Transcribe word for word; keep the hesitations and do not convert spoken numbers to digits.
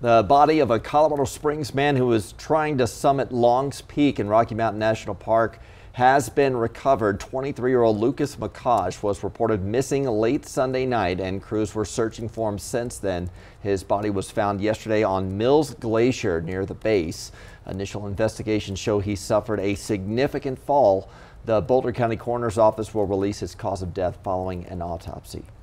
The body of a Colorado Springs man who was trying to summit Long's Peak in Rocky Mountain National Park has been recovered. twenty-three-year-old Lucas McCosh was reported missing late Sunday night, and crews were searching for him since then. His body was found yesterday on Mills Glacier near the base. Initial investigations show he suffered a significant fall. The Boulder County Coroner's Office will release his cause of death following an autopsy.